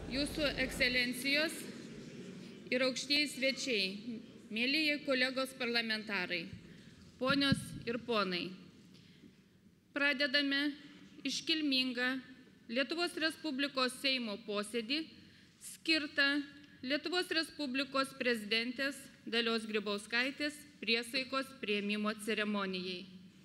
Jūsų ekscelencijos ir aukštieji svečiai, mėlyje kolegos parlamentarai, ponios ir ponai. Pradedame iškilmingą Lietuvos Respublikos Seimo posėdį skirtą Lietuvos Respublikos prezidentės Dalios Grybauskaitės priesaikos priėmimo ceremonijai.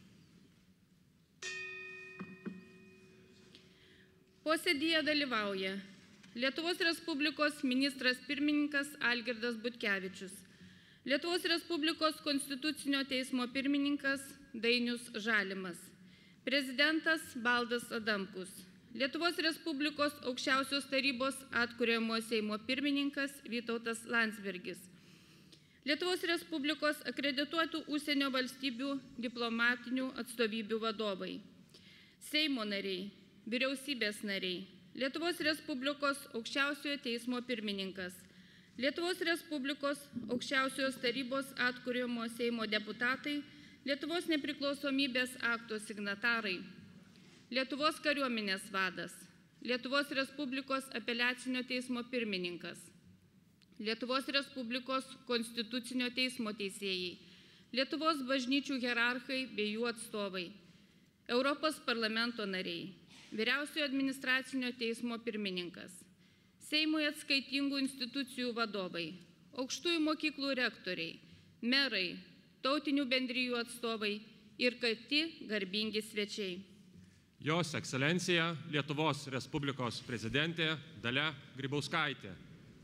Posėdyje dalyvauja Lietuvos Respublikos ministras pirmininkas Algirdas Butkevičius, Lietuvos Respublikos Konstitucinio teismo pirmininkas Dainius Žalimas, prezidentas Baldas Adamkus, Lietuvos Respublikos aukščiausios tarybos atkuriamojo Seimo pirmininkas Vytautas Landsbergis, Lietuvos Respublikos akredituotų užsienio valstybių diplomatinių atstovybių vadovai, Seimo nariai, vyriausybės nariai, Lietuvos Respublikos aukščiausiojo teismo pirmininkas, Lietuvos Respublikos aukščiausios tarybos atkuriamojo Seimo deputatai, Lietuvos nepriklausomybės akto signatarai, Lietuvos kariuomenės vadas, Lietuvos Respublikos apeliacinio teismo pirmininkas, Lietuvos Respublikos konstitucinio teismo teisėjai, Lietuvos bažnyčių hierarchai bei jų atstovai, Europos parlamento nariai, Vyriausiojo administracinio teismo pirmininkas, Seimui atskaitingų institucijų vadovai, aukštųjų mokyklų rektoriai, merai, tautinių bendrijų atstovai ir kiti garbingi svečiai. Jos ekscelencija Lietuvos Respublikos prezidentė Dalia Grybauskaitė.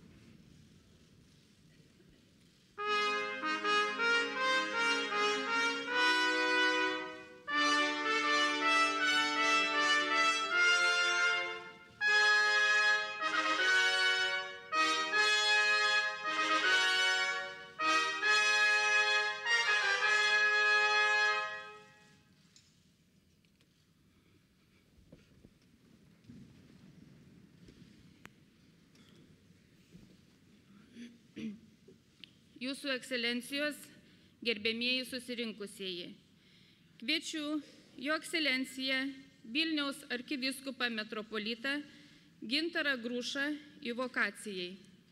Jūsų ekscelencijos, gerbėmieji susirinkusieji. Kviečiu Jo ekscelenciją Vilniaus arkivyskupą metropolitą Gintarą Grušą įvokacijai.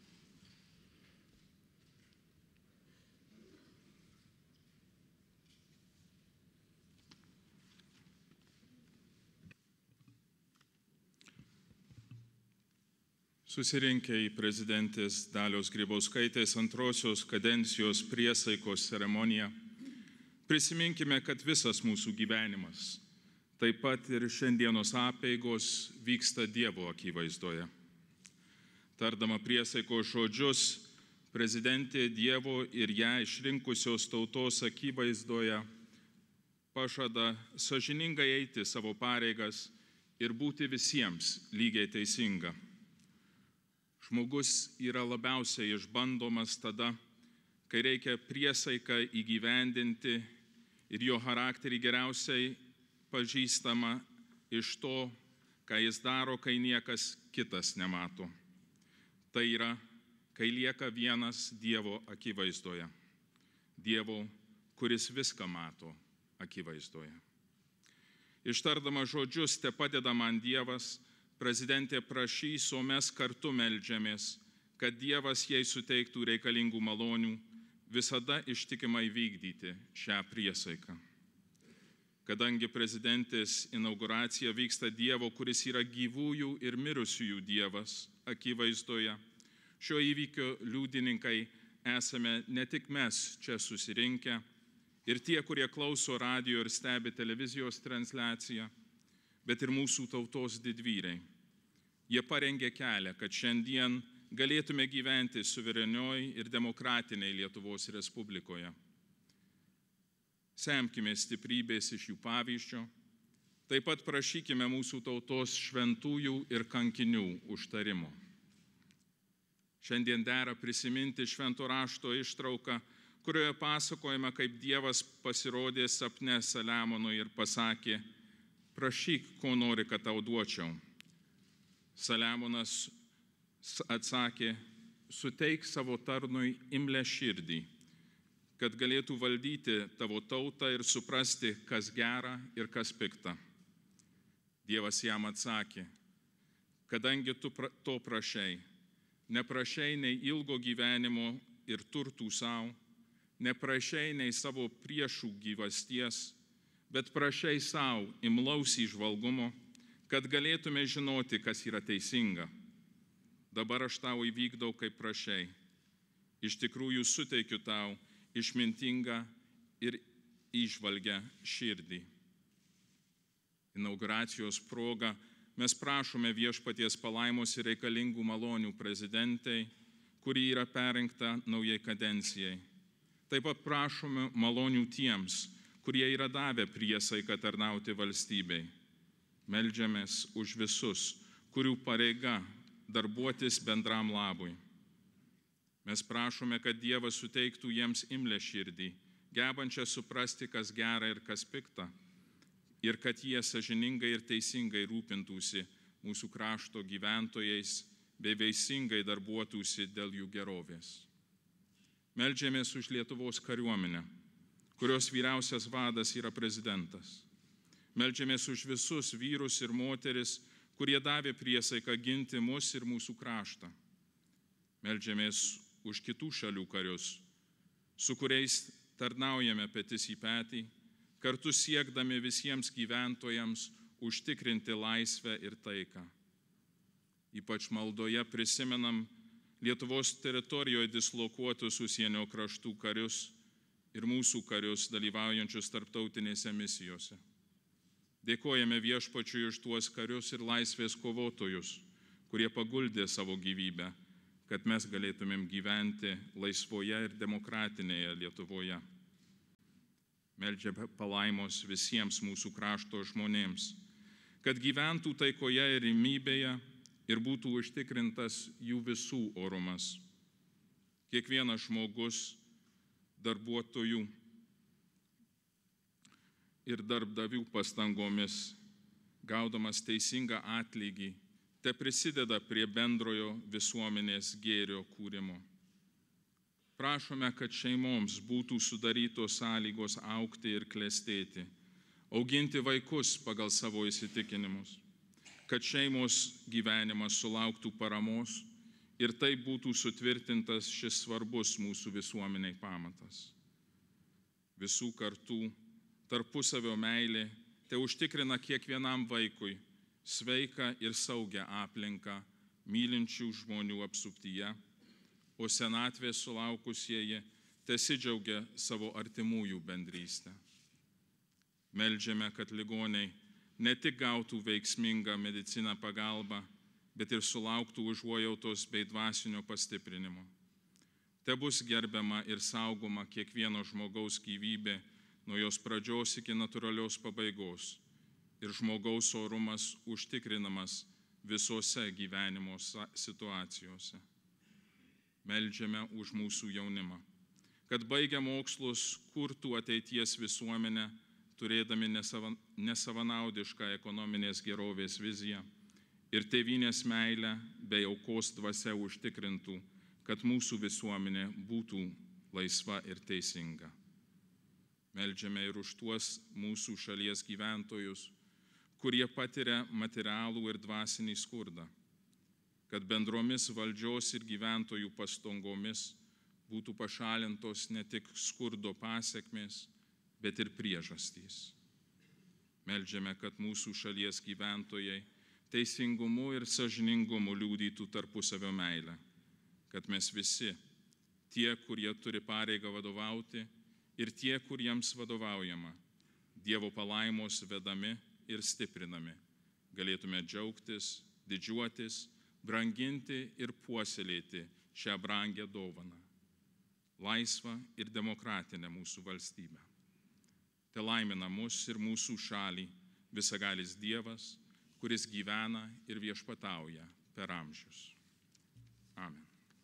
Susirinkę į prezidentės Dalios Grybauskaitės antrosios kadencijos priesaikos ceremoniją, prisiminkime, kad visas mūsų gyvenimas, taip pat ir šiandienos apeigos, vyksta Dievo akivaizdoje. Tardama priesaikos žodžius, prezidentė Dievo ir ją išrinkusios tautos akivaizdoje pažada sąžiningai eiti savo pareigas ir būti visiems lygiai teisinga. Žmogus yra labiausiai išbandomas tada, kai reikia priesaiką įgyvendinti ir jo charakterį geriausiai pažįstama iš to, ką jis daro, kai niekas kitas nemato. Tai yra, kai lieka vienas Dievo akivaizdoje. Dievo, kuris viską mato akivaizdoje. Ištardama žodžius, te padeda man Dievas, prezidentė prašys, o mes kartu meldžiamės, kad Dievas jai suteiktų reikalingų malonių visada ištikimai vykdyti šią priesaiką. Kadangi prezidentės inauguracija vyksta Dievo, kuris yra gyvųjų ir mirusiųjų Dievas akivaizdoje, šio įvykio liudininkai esame ne tik mes čia susirinkę ir tie, kurie klauso radijo ir stebi televizijos transliaciją, bet ir mūsų tautos didvyriai. Jie parengė kelią, kad šiandien galėtume gyventi suverenioj ir demokratiniai Lietuvos Respublikoje. Semkime stiprybės iš jų pavyzdžio, taip pat prašykime mūsų tautos šventųjų ir kankinių užtarimo. Šiandien dera prisiminti švento rašto ištrauką, kurioje pasakojama, kaip Dievas pasirodė sapne Saliamonui ir pasakė: prašyk, ko nori, kad tau duočiau. Saliamonas atsakė: suteik savo tarnui imlią širdį, kad galėtų valdyti tavo tautą ir suprasti, kas gera ir kas pikta. Dievas jam atsakė: kadangi tu to prašei. Neprašei nei ilgo gyvenimo ir turtų savo, neprašei nei savo priešų gyvasties, bet prašei savo imlaus įžvalgumo, kad galėtume žinoti, kas yra teisinga. Dabar aš tau įvykdau, kaip prašei. Iš tikrųjų suteikiu tau išmintingą ir įžvalgią širdį. Inauguracijos proga mes prašome viešpaties palaimos ir reikalingų malonių prezidentai, kuri yra perrinkta naujai kadencijai. Taip pat prašome malonių tiems, kurie yra davę priesaiką tarnauti valstybei. Meldžiamės už visus, kurių pareiga darbuotis bendram labui. Mes prašome, kad Dievas suteiktų jiems imlią širdį, gebančią suprasti, kas gera ir kas pikta, ir kad jie sąžiningai ir teisingai rūpintųsi mūsų krašto gyventojais bei veisingai darbuotųsi dėl jų gerovės. Meldžiamės už Lietuvos kariuomenę, kurios vyriausias vadas yra prezidentas. Meldžiamės už visus vyrus ir moteris, kurie davė priesaiką ginti mus ir mūsų kraštą. Meldžiamės už kitų šalių karius, su kuriais tarnaujame petis į petį, kartu siekdami visiems gyventojams užtikrinti laisvę ir taiką. Ypač maldoje prisimenam Lietuvos teritorijoje dislokuotus užsienio kraštų karius ir mūsų karius dalyvaujančius tarptautinėse misijose. Dėkojame viešpačiui už tuos karius ir laisvės kovotojus, kurie paguldė savo gyvybę, kad mes galėtumėm gyventi laisvoje ir demokratinėje Lietuvoje. Meldžiame palaimos visiems mūsų krašto žmonėms, kad gyventų taikoje ir ramybėje ir būtų užtikrintas jų visų orumas. Kiekvienas žmogus, darbuotojų ir darbdavių pastangomis, gaudamas teisingą atlygį, te prisideda prie bendrojo visuomenės gėrio kūrimo. Prašome, kad šeimoms būtų sudarytos sąlygos augti ir klestėti, auginti vaikus pagal savo įsitikinimus, kad šeimos gyvenimas sulauktų paramos ir taip būtų sutvirtintas šis svarbus mūsų visuomeniai pamatas. Visų kartų tarpusavio meilė te užtikrina kiekvienam vaikui sveiką ir saugią aplinką mylinčių žmonių apsuptyje, o senatvės sulaukusieji tesidžiaugia savo artimųjų bendrystę. Meldžiame, kad ligoniai ne tik gautų veiksmingą mediciną pagalbą, bet ir sulauktų užuojautos bei dvasinio pastiprinimo. Te bus gerbiama ir saugoma kiekvieno žmogaus gyvybė nuo jos pradžios iki natūralios pabaigos ir žmogaus orumas užtikrinamas visose gyvenimo situacijose. Meldžiame už mūsų jaunimą, kad baigę mokslus kurtų ateities visuomenę, turėdami nesavanaudišką ekonominės gerovės viziją ir tėvynės meilę bei aukos dvasia užtikrintų, kad mūsų visuomenė būtų laisva ir teisinga. Meldžiame ir už tuos mūsų šalies gyventojus, kurie patiria materialų ir dvasinį skurdą, kad bendromis valdžios ir gyventojų pastangomis būtų pašalintos ne tik skurdo pasekmės, bet ir priežastys. Meldžiame, kad mūsų šalies gyventojai teisingumu ir sąžiningumu liudytų tarpusavio meilę, kad mes visi, tie, kurie turi pareigą vadovauti ir tie, kuriems vadovaujama, Dievo palaimos vedami ir stiprinami, galėtume džiaugtis, didžiuotis, branginti ir puoselėti šią brangią dovaną, laisvą ir demokratinę mūsų valstybę. Te laimina mus ir mūsų šalį visagalis Dievas, kuris gyvena ir viešpatauja per amžius. Amen.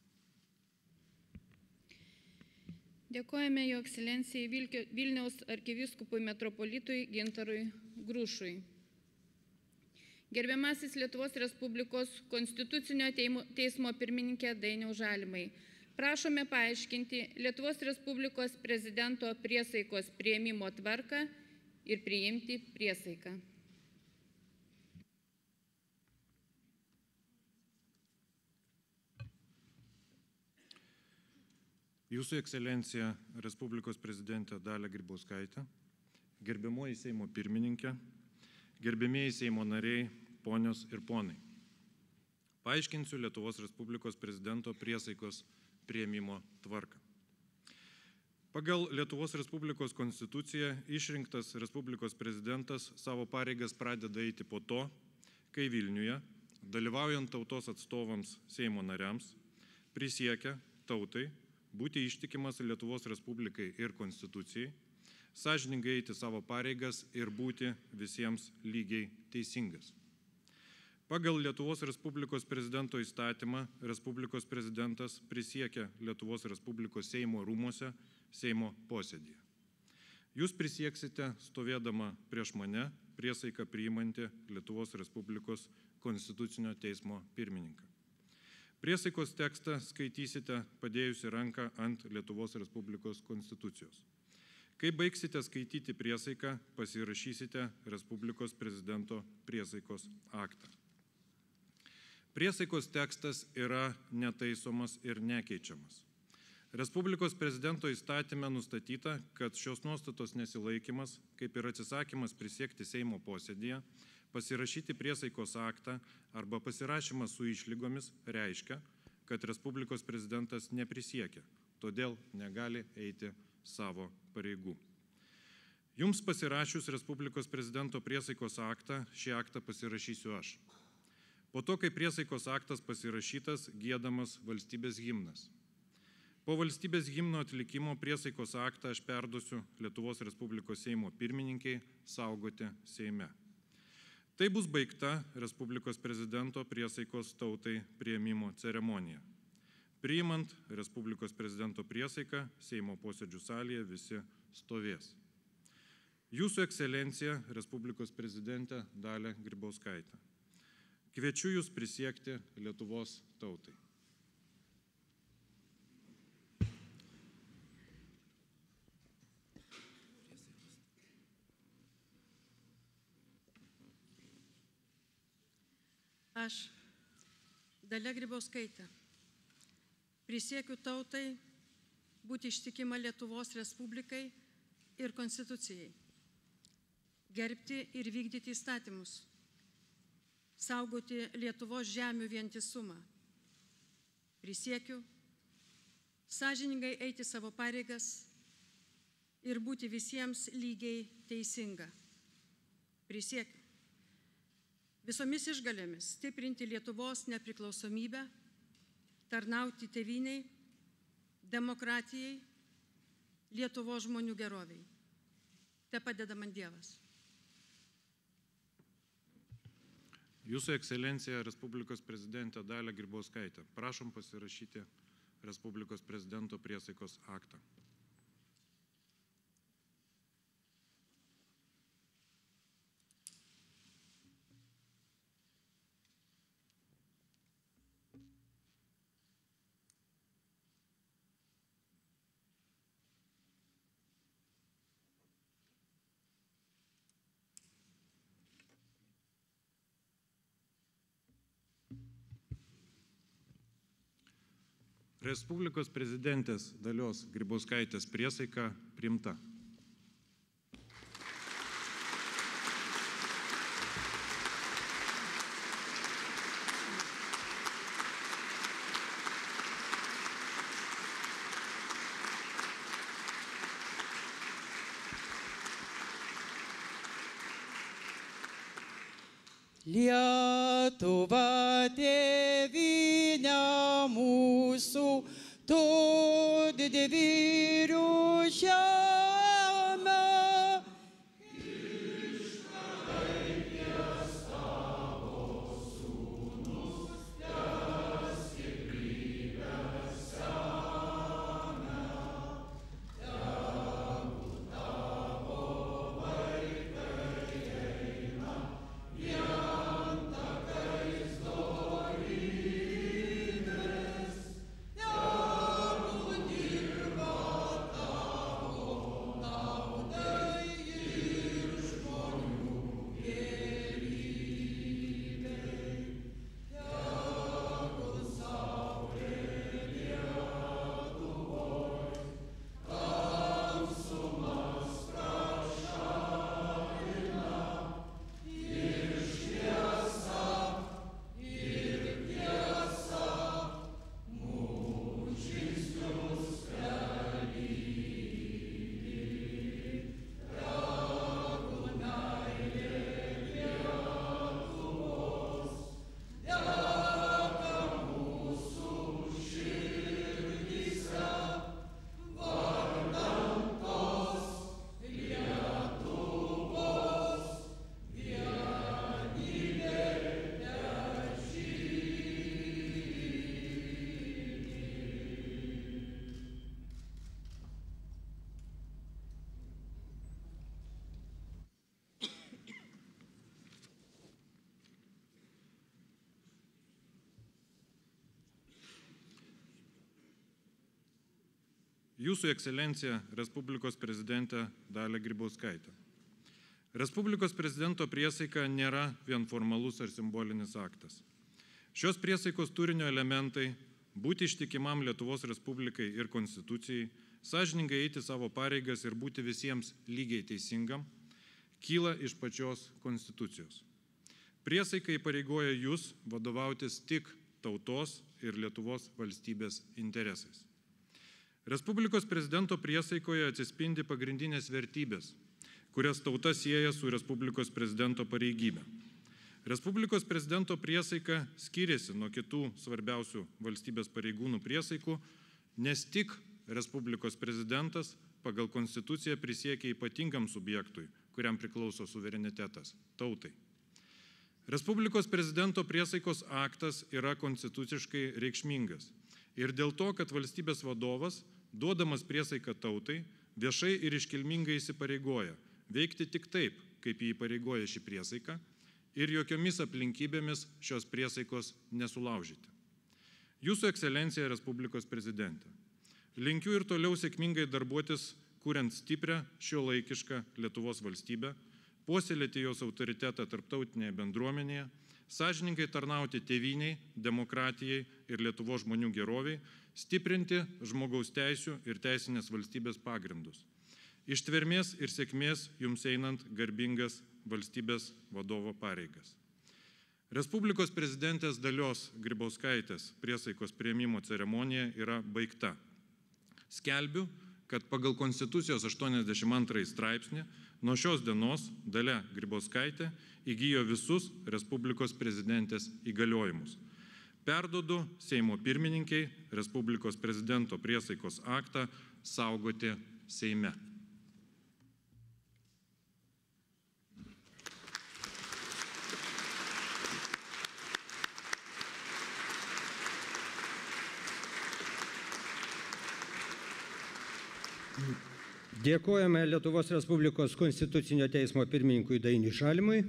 Dėkojame Jo ekscelencijai Vilniaus arkivyskupui metropolitui Gintarui Grušui. Gerbiamasis Lietuvos Respublikos Konstitucinio teismo pirmininkė Dainiau Žalimai, prašome paaiškinti Lietuvos Respublikos prezidento priesaikos priėmimo tvarką ir priimti priesaiką. Jūsų ekscelencija Respublikos prezidentė Dalia Grybauskaitė, gerbiamoji Seimo pirmininkė, gerbėmieji Seimo nariai, ponios ir ponai. Paaiškinsiu Lietuvos Respublikos prezidento priesaikos priėmimo tvarką. Pagal Lietuvos Respublikos konstituciją išrinktas Respublikos prezidentas savo pareigas pradeda eiti po to, kai Vilniuje, dalyvaujant tautos atstovams Seimo nariams, prisiekia tautai būti ištikimas Lietuvos Respublikai ir konstitucijai, sąžiningai eiti savo pareigas ir būti visiems lygiai teisingas. Pagal Lietuvos Respublikos prezidento įstatymą Respublikos prezidentas prisiekia Lietuvos Respublikos Seimo rūmuose Seimo posėdyje. Jūs prisieksite stovėdama prieš mane priesaiką priimanti Lietuvos Respublikos Konstitucinio teismo pirmininką. Priesaikos tekstą skaitysite padėjusi ranką ant Lietuvos Respublikos konstitucijos. Kai baigsite skaityti priesaiką, pasirašysite Respublikos prezidento priesaikos aktą. Priesaikos tekstas yra netaisomas ir nekeičiamas. Respublikos prezidento įstatyme nustatyta, kad šios nuostatos nesilaikymas, kaip ir atsisakymas prisiekti Seimo posėdyje, pasirašyti priesaikos aktą arba pasirašymas su išlygomis reiškia, kad Respublikos prezidentas neprisiekia, todėl negali eiti savo pareigų. Jums pasirašius Respublikos prezidento priesaikos aktą, šį aktą pasirašysiu aš. Po to, kai priesaikos aktas pasirašytas, giedamas valstybės himnas. Po valstybės himno atlikimo priesaikos aktą aš perduosiu Lietuvos Respublikos Seimo pirmininkiai saugoti Seime. Tai bus baigta Respublikos prezidento priesaikos tautai priėmimo ceremonija. Priimant Respublikos prezidento priesaiką, Seimo posėdžių salėje visi stovės. Jūsų ekscelencija Respublikos prezidentė Dalia Grybauskaitė. Kviečiu jūs prisiekti Lietuvos tautai. Aš, Dalia Grybauskaitė, prisiekiu tautai būti ištikima Lietuvos Respublikai ir konstitucijai, gerbti ir vykdyti įstatymus, saugoti Lietuvos žemių vientisumą. Prisiekiu sąžiningai eiti savo pareigas ir būti visiems lygiai teisinga. Prisiekiu visomis išgalėmis stiprinti Lietuvos nepriklausomybę, tarnauti tėvynei, demokratijai, Lietuvos žmonių geroviai. Te padeda man Dievas. Jūsų ekscelencija Respublikos prezidentė Dalia Grybauskaitė, prašom pasirašyti Respublikos prezidento priesaikos aktą. Respublikos prezidentės Dalios Grybauskaitės priesaika priimta. Lietuva tėvynė mūsų, tu didvyrių žemė. Jūsų ekscelencija Respublikos prezidentė Dalia Grybauskaitė. Respublikos prezidento priesaika nėra vien formalus ar simbolinis aktas. Šios priesaikos turinio elementai – būti ištikimam Lietuvos Respublikai ir Konstitucijai, sąžiningai eiti savo pareigas ir būti visiems lygiai teisingam – kyla iš pačios Konstitucijos. Priesaika įpareigoja jūs vadovautis tik tautos ir Lietuvos valstybės interesais. Respublikos prezidento priesaikoje atsispindi pagrindinės vertybės, kurias tauta sieja su Respublikos prezidento pareigybė. Respublikos prezidento priesaika skiriasi nuo kitų svarbiausių valstybės pareigūnų priesaikų, nes tik Respublikos prezidentas pagal Konstituciją prisiekia ypatingam subjektui, kuriam priklauso suverenitetas – tautai. Respublikos prezidento priesaikos aktas yra konstituciškai reikšmingas ir dėl to, kad valstybės vadovas, duodamas priesaiką tautai, viešai ir iškilmingai įsipareigoja veikti tik taip, kaip jį įpareigoja šį priesaiką ir jokiomis aplinkybėmis šios priesaikos nesulaužyti. Jūsų ekscelencija Respublikos prezidentė. Linkiu ir toliau sėkmingai darbuotis, kuriant stiprią šiuolaikišką Lietuvos valstybę, puoselėti jos autoritetą tarptautinėje bendruomenėje, sąžiningai tarnauti tėvyniai, demokratijai ir Lietuvos žmonių geroviai, stiprinti žmogaus teisių ir teisinės valstybės pagrindus. Ištvermės ir sėkmės jums einant garbingas valstybės vadovo pareigas. Respublikos prezidentės Dalios Grybauskaitės priesaikos priėmimo ceremonija yra baigta. Skelbiu, kad pagal Konstitucijos 82 straipsnį nuo šios dienos Dalia Grybauskaitė įgijo visus Respublikos prezidentės įgaliojimus. Perduodu Seimo pirmininkiai Respublikos prezidento priesaikos aktą saugoti Seime. Dėkojame Lietuvos Respublikos Konstitucinio teismo pirmininkui Dainiui Žalimui.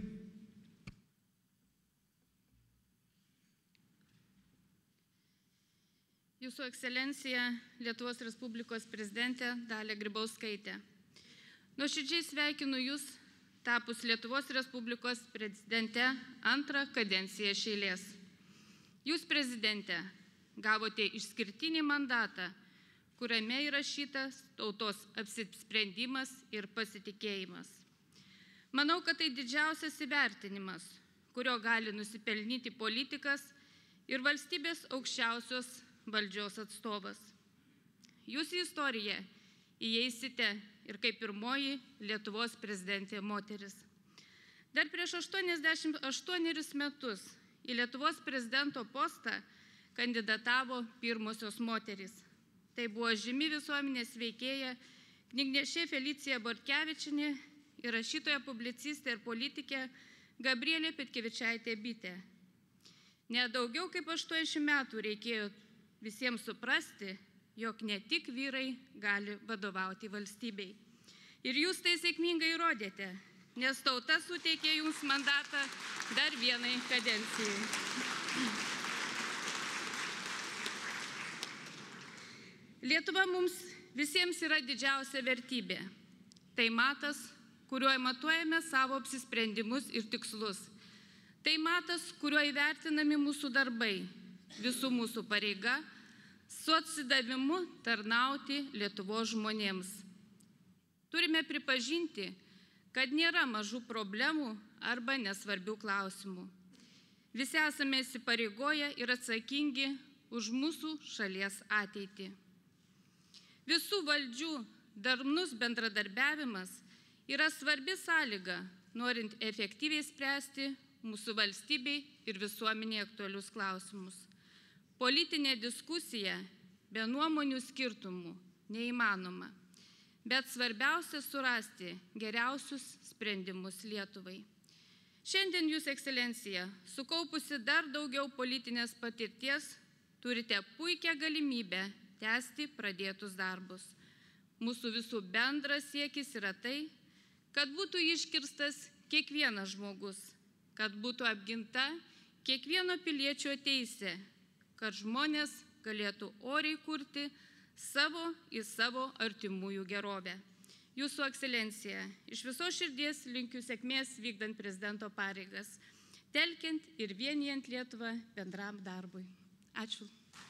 Jūsų ekscelencija Lietuvos Respublikos prezidentė Dalia Grybauskaitė. Nuoširdžiai sveikinu Jūs, tapus Lietuvos Respublikos prezidente antrą kadenciją iš eilės. Jūs, prezidente, gavote išskirtinį mandatą, kuriame įrašytas tautos apsisprendimas ir pasitikėjimas. Manau, kad tai didžiausias įvertinimas, kurio gali nusipelnyti politikas ir valstybės aukščiausios valdžios atstovas. Jūs į istoriją įeisite ir kaip pirmoji Lietuvos prezidentė moteris. Dar prieš 88 metus į Lietuvos prezidento postą kandidatavo pirmosios moterys. Tai buvo žymi visuomenės veikėja, knygnešė Felicija Bortkevičienė ir rašytoja, publicistė ir politikė Gabrielė Petkevičaitė Bitė. Nedaugiau kaip 80 metų reikėjo visiems suprasti, jog ne tik vyrai gali vadovauti valstybei. Ir jūs tai sėkmingai įrodėte, nes tauta suteikė jums mandatą dar vienai kadencijai. Lietuva mums visiems yra didžiausia vertybė. Tai matas, kuriuo matuojame savo apsisprendimus ir tikslus. Tai matas, kuriuo įvertinami mūsų darbai, visų mūsų pareiga, su atsidavimu tarnauti Lietuvos žmonėms. Turime pripažinti, kad nėra mažų problemų arba nesvarbių klausimų. Visi esame įsipareigoję ir atsakingi už mūsų šalies ateitį. Visų valdžių darnus bendradarbiavimas yra svarbi sąlyga, norint efektyviai spręsti mūsų valstybei ir visuomeniai aktualius klausimus. Politinė diskusija be nuomonių skirtumų neįmanoma, bet svarbiausia surasti geriausius sprendimus Lietuvai. Šiandien Jūs, ekscelencija, sukaupusi dar daugiau politinės patirties, turite puikią galimybę tęsti pradėtus darbus. Mūsų visų bendras siekis yra tai, kad būtų iškirstas kiekvienas žmogus, kad būtų apginta kiekvieno piliečio teisė, kad žmonės galėtų oriai kurti į savo artimųjų gerovę. Jūsų ekscelencija, iš visos širdies linkiu sėkmės vykdant prezidento pareigas, telkiant ir vienijant Lietuvą bendram darbui. Ačiū.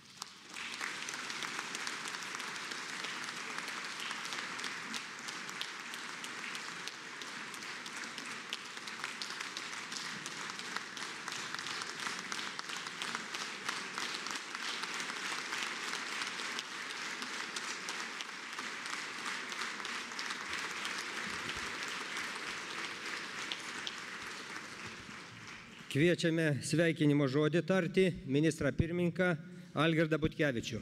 Kviečiame sveikinimo žodį tarti ministrą pirmininką Algirdą Butkevičių.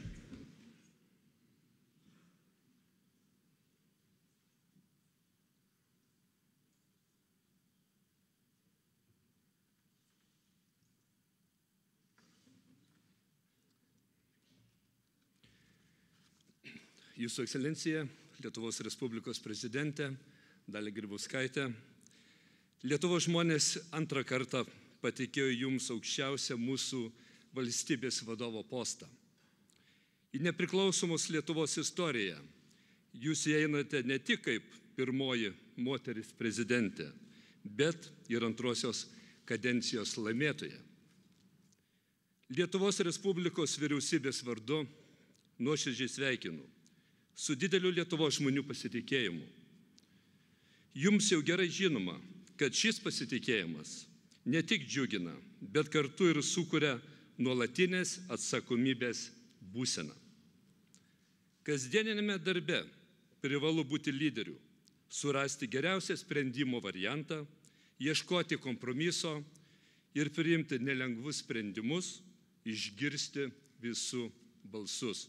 Jūsų ekscelencija, Lietuvos Respublikos prezidentė Dalia Grybauskaitė, Lietuvos žmonės antrą kartą patikėjo jums aukščiausią mūsų valstybės vadovo postą. Į nepriklausomos Lietuvos istoriją jūs įeinate ne tik kaip pirmoji moteris prezidentė, bet ir antrosios kadencijos laimėtoja. Lietuvos Respublikos vyriausybės vardu nuoširdžiai sveikinu su dideliu Lietuvos žmonių pasitikėjimu. Jums jau gerai žinoma, kad šis pasitikėjimas ne tik džiugina, bet kartu ir sukuria nuolatinės atsakomybės būseną. Kasdieninėme darbe privalu būti lyderiu, surasti geriausią sprendimo variantą, ieškoti kompromiso ir priimti nelengvus sprendimus, išgirsti visų balsus.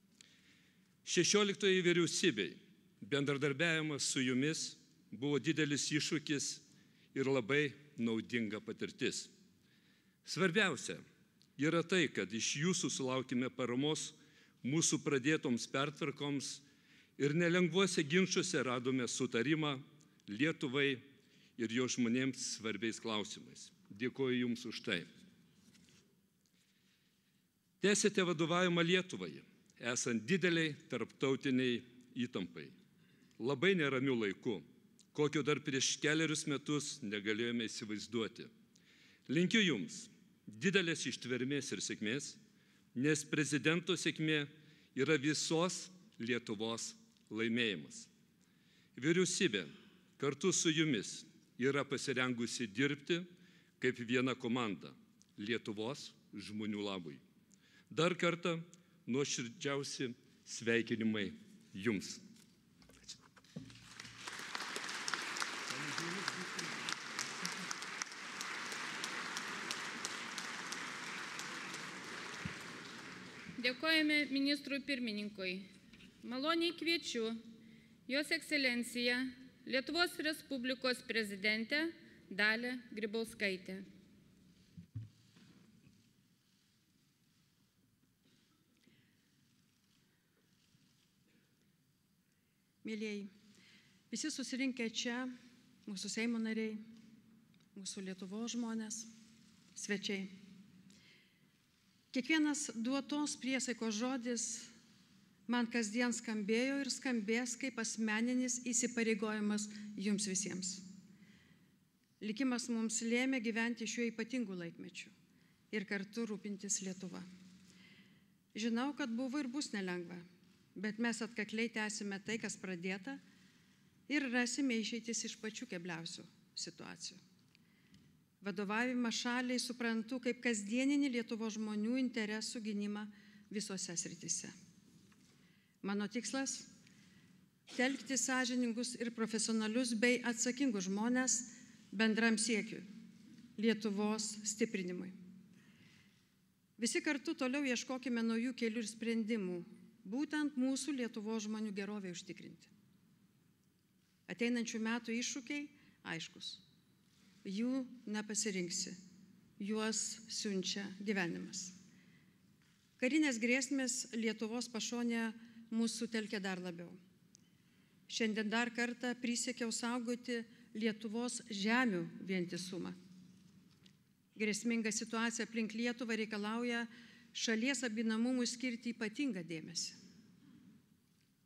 16 vyriausybei bendradarbiavimas su jumis buvo didelis iššūkis ir labai naudinga patirtis. Svarbiausia yra tai, kad iš jūsų sulaukime paramos mūsų pradėtoms pertvarkoms ir nelengvuose ginčiuose radome sutarimą Lietuvai ir jo žmonėms svarbiais klausimais. Dėkoju jums už tai. Tęsite vadovavimą Lietuvai, esant dideliai tarptautiniai įtampai. Labai neramių laikų, kokio dar prieš keliarius metus negalėjome įsivaizduoti. Linkiu jums didelės ištvermės ir sėkmės, nes prezidento sėkmė yra visos Lietuvos laimėjimas. Vyriausybė kartu su jumis yra pasirengusi dirbti kaip viena komanda Lietuvos žmonių labui. Dar kartą nuoširdžiausi sveikinimai jums. Dėkojame ministrui pirmininkui. Maloniai kviečiu Jos ekscelenciją Lietuvos Respublikos prezidentę Dalią Grybauskaitę. Mėlieji, visi susirinkę čia, mūsų Seimo nariai, mūsų Lietuvos žmonės, svečiai. Kiekvienas duotos priesaikos žodis man kasdien skambėjo ir skambės kaip asmeninis įsipareigojimas jums visiems. Likimas mums lėmė gyventi šiuo ypatingu laikmečiu ir kartu rūpintis Lietuva. Žinau, kad buvo ir bus nelengva, bet mes atkakliai tęsime tai, kas pradėta ir rasime išeitis iš pačių kebliausių situacijų. Vadovavimą šaliai suprantu kaip kasdieninį Lietuvos žmonių interesų gynimą visose srityse. Mano tikslas – telkti sąžiningus ir profesionalius bei atsakingus žmonės bendram siekiui – Lietuvos stiprinimui. Visi kartu toliau ieškokime naujų kelių ir sprendimų, būtent mūsų Lietuvos žmonių gerovę užtikrinti. Ateinančių metų iššūkiai aiškus. Jų nepasirinksi, juos siunčia gyvenimas. Karinės grėsmės Lietuvos pašonėje mūsų telkia dar labiau. Šiandien dar kartą prisiekiau saugoti Lietuvos žemių vientisumą. Grėsminga situacija aplink Lietuvą reikalauja šalies apginamumui skirti ypatingą dėmesį.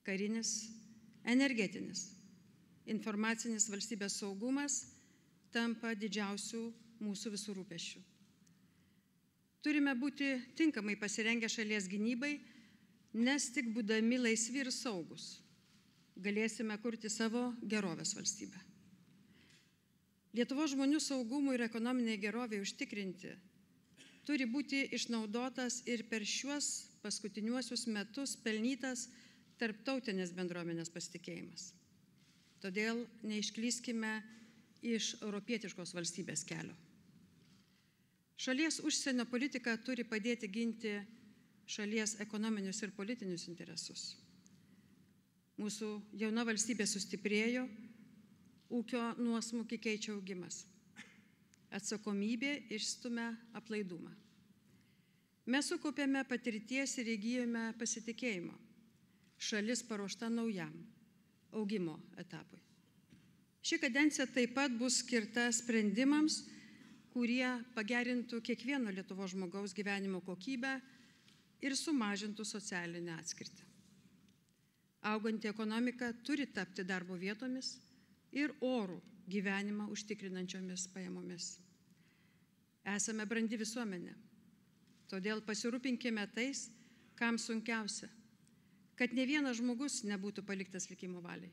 karinis, energetinis, informacinis valstybės saugumas tampa didžiausių mūsų visų rūpesčių. Turime būti tinkamai pasirengę šalies gynybai, nes tik būdami laisvi ir saugus galėsime kurti savo gerovės valstybę. Lietuvos žmonių saugumui ir ekonominiai geroviai užtikrinti turi būti išnaudotas ir per šiuos paskutiniuosius metus pelnytas tarptautinės bendruomenės pasitikėjimas. Todėl neišklyskime iš europietiškos valstybės kelio. Šalies užsienio politika turi padėti ginti šalies ekonominius ir politinius interesus. Mūsų jauna valstybė sustiprėjo, ūkio nuosmukį keičia augimas. Atsakomybė išstumia aplaidumą. Mes sukaupėme patirties ir įgijome pasitikėjimo. Šalis paruošta naujam augimo etapui. Ši kadencija taip pat bus skirta sprendimams, kurie pagerintų kiekvieno Lietuvos žmogaus gyvenimo kokybę ir sumažintų socialinę atskirtį. Auganti ekonomika turi tapti darbo vietomis ir orų gyvenimą užtikrinančiomis pajamomis. Esame brandi visuomenė, todėl pasirūpinkime tais, kam sunkiausia, kad ne vienas žmogus nebūtų paliktas likimo valiai.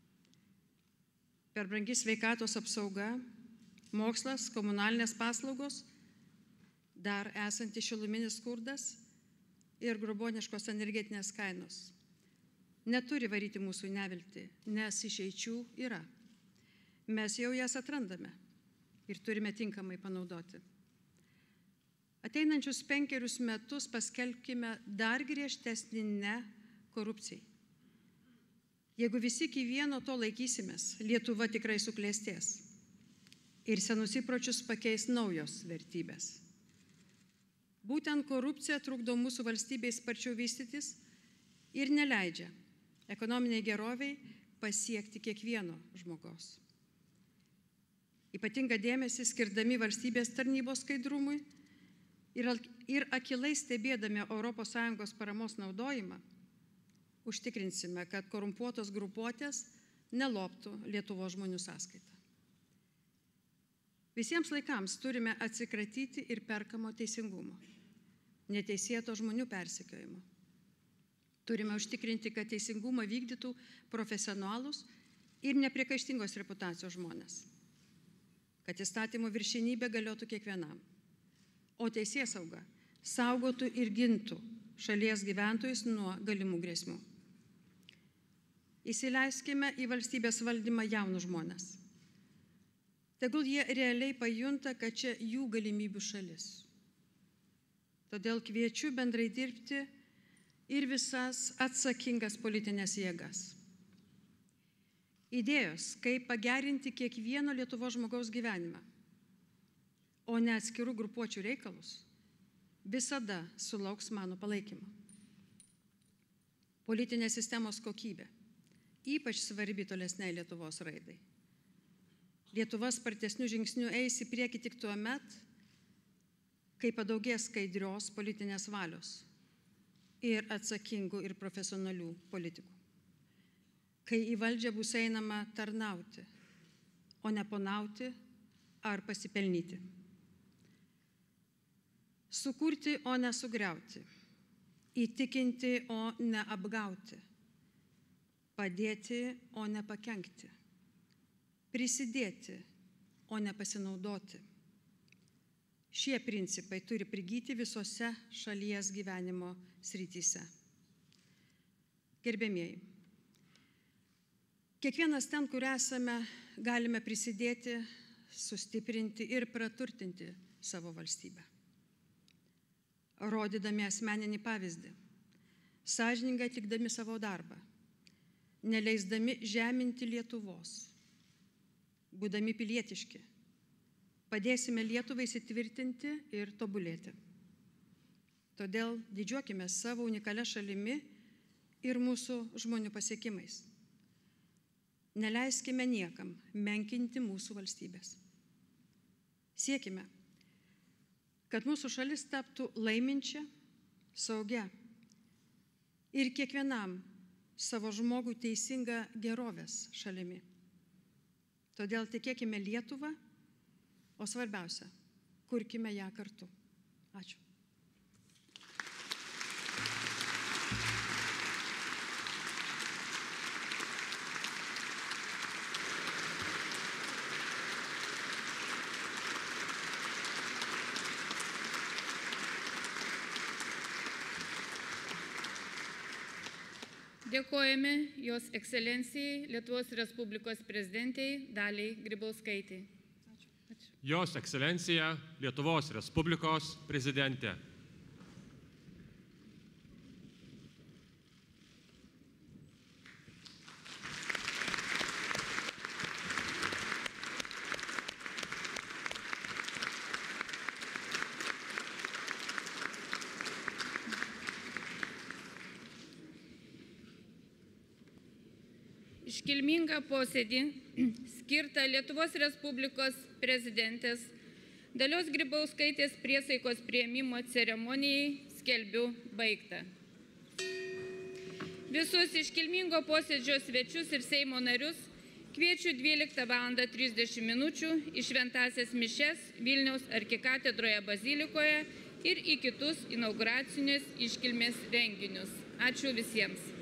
Per brangi sveikatos apsauga, mokslas, komunalinės paslaugos, dar esantis šiluminis skurdas ir gruboniškos energetinės kainos neturi varyti mūsų į neviltį, nes išeičių yra. Mes jau jas atrandame ir turime tinkamai panaudoti. Ateinančius 5 metus paskelbkime dar griežtesnį ne korupcijai. Jeigu visi iki vieno to laikysimės, Lietuva tikrai suklestės ir senus įpročius pakeis naujos vertybės. Būtent korupcija trukdo mūsų valstybei sparčiau vystytis ir neleidžia ekonominiai geroviai pasiekti kiekvieno žmogaus. Ypatingą dėmesį skirdami valstybės tarnybos skaidrumui ir akilai stebėdami ES paramos naudojimą, užtikrinsime, kad korumpuotos grupuotės neloptų Lietuvos žmonių sąskaitą. Visiems laikams turime atsikratyti ir perkamo teisingumo, neteisėto žmonių persekiojimo. Turime užtikrinti, kad teisingumą vykdytų profesionalūs ir nepriekaištingos reputacijos žmonės, kad įstatymų viršenybė galiotų kiekvienam, o teisėsauga saugotų ir gintų šalies gyventojus nuo galimų grėsmių. Įsileiskime į valstybės valdymą jaunus žmones. Tegul jie realiai pajunta, kad čia jų galimybių šalis. Todėl kviečiu bendrai dirbti ir visas atsakingas politinės jėgas. Idėjos, kaip pagerinti kiekvieno Lietuvos žmogaus gyvenimą, o ne atskirų grupuočių reikalus, visada sulauks mano palaikymo. Politinės sistemos kokybė ypač svarbi tolesnei Lietuvos raidai. Lietuva spartesnių žingsnių eis į priekį tik tuo met, kai padaugės skaidrios politinės valios ir atsakingų ir profesionalių politikų. Kai į valdžią bus einama tarnauti, o ne ponauti ar pasipelnyti. Sukurti, o ne sugriauti. Įtikinti, o ne apgauti. Padėti, o ne pakenkti. Prisidėti, o ne pasinaudoti. Šie principai turi prigyti visose šalies gyvenimo srityse. Gerbiamieji, kiekvienas ten, kur esame, galime prisidėti, sustiprinti ir praturtinti savo valstybę. Rodydami asmeninį pavyzdį, sąžiningai atlikdami savo darbą, neleisdami žeminti Lietuvos, būdami pilietiški, padėsime Lietuvai įsitvirtinti ir tobulėti. Todėl didžiuokime savo unikalią šalimi ir mūsų žmonių pasiekimais. Neleiskime niekam menkinti mūsų valstybės. Siekime, kad mūsų šalis taptų laiminčia, saugia ir kiekvienam savo žmogui teisinga gerovės šalimi. Todėl tikėkime Lietuvą, o svarbiausia, kurkime ją kartu. Ačiū. Dėkojame Jos Ekscelencijai Lietuvos Respublikos prezidentei Daliai Grybauskaitei. Jos Ekscelencija Lietuvos Respublikos prezidentė. Iškilmingą posėdį skirtą Lietuvos Respublikos prezidentės Dalios Grybauskaitės priesaikos priėmimo ceremonijai skelbiu baigtą. Visus iškilmingo posėdžio svečius ir Seimo narius kviečiu 12:30 minučių į šventąsias mišias Vilniaus arkikatedroje bazilikoje ir į kitus inauguracinės iškilmės renginius. Ačiū visiems.